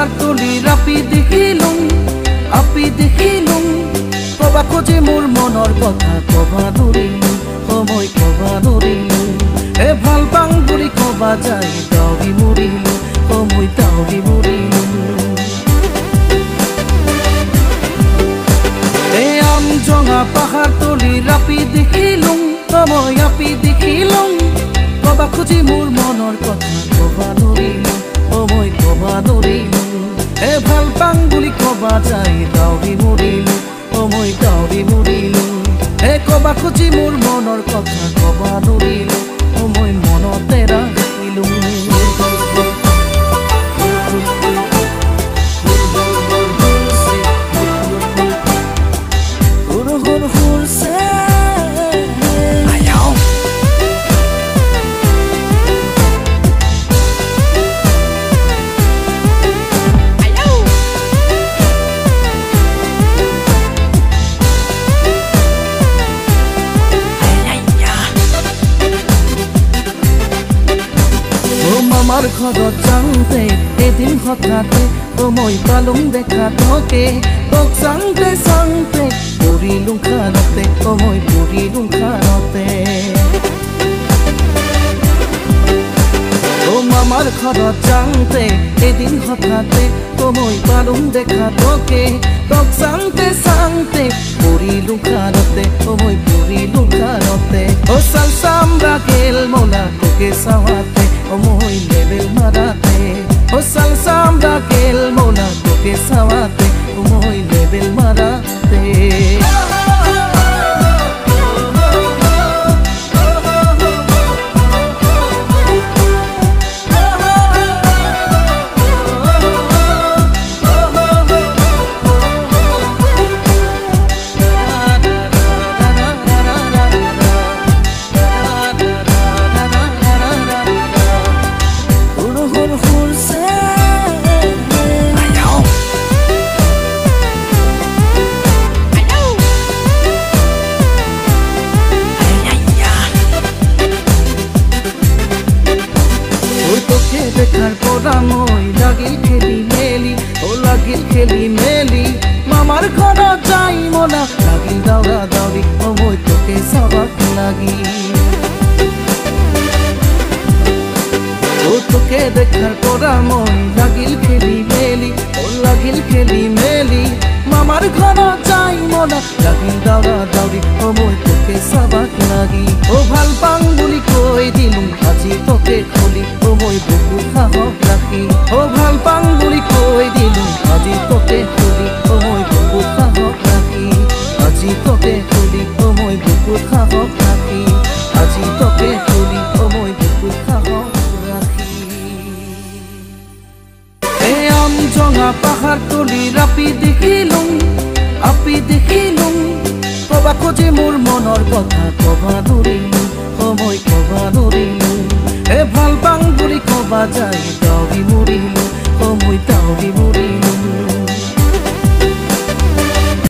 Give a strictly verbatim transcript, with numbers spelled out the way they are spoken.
পাহাৰ তুলি ৰাপি দেখিলোঁ আপি দেখিলোঁ কবা খোজে মোৰ মনৰ কথা কবা ধৰিলোঁ সময় কবা ধৰিলোঁ এ ভাল পাং বুলি কবা যায় দাউৰি মৰিলোঁ সময় দাউৰি মৰিলোঁ এ আমজঙা পাহাৰ তুলি ৰাপি দেখিলোঁ সময় আপি দেখিলোঁ কবা খোজে মোৰ মনৰ কথা কবা ধৰিলোঁ সময় কবা ধৰিলোঁ এ ভাল পাং বুলি কবা যায় দাউৰি মৰিলোঁ সময় দাউৰি মৰিলোঁ এ কবা খোজে মোৰ মনৰ কথা কবা ধৰিলোঁ সময় মনতে ৰাখিলোঁ আমার ঘৰত যাওঁতে এদিন হঠাতে মই পালুং দেখা তোকে তোক চাওঁতে চাওঁতে পৰিলোঁ খানতে মই পৰিলোঁ খানতে ও মামাৰ ঘৰত যাওঁতে এদিন হঠাতে মই পালুং দেখা তোকে তোক চাওঁতে চাওঁতে পৰিলোঁ খানতে মই পৰিলোঁ খানতে ও চাল চামৰা গেল মোলা তোকে চাওঁতে Omoy level marate O sal samba kel mola toke sawate Omoy level marate দেখার পরা মই লাগিল খেলি মেলি ও লাগিল খেলি মেলি মামার ঘৰত যাই মোলা লাগিল দাউৰা দাউৰি ও মই তোকে চাবাক লাগি ও তোকে দেখার পরা মই লাগিল খেলি মেলি ও লাগিল খেলি মেলি মামার ঘৰত যাই মোলা লাগিল দাউৰা দাউৰি ও মই তোকে চাবাক লাগি ও ভাল পাং বুলি কৈ দিলোঁ আজি তোকে খুলি ও মই বুকু সাহস ৰাখি ও ভাল পাং বুলি কৈ দিলোঁ আজি তোকে খুলি ও মই বুকু সাহস ৰাখি আজি তোকে খুলি ও মই বুকু সাহস ৰাখি আজি তোকে খুলি ও মই বুকু সাহস ৰাখি এ আমজঙা পাহাৰ তুলি ৰাপি দেখিলোঁ আপি দেখিলোঁ কবা খোজে মোৰ মনৰ কথা কবা ধৰিলোঁ সময় কবা ধৰিলোঁ এ ভাল পাং বুলি কবা যায় দাউৰি মৰিলোঁ সময় দাউৰি মৰিলোঁ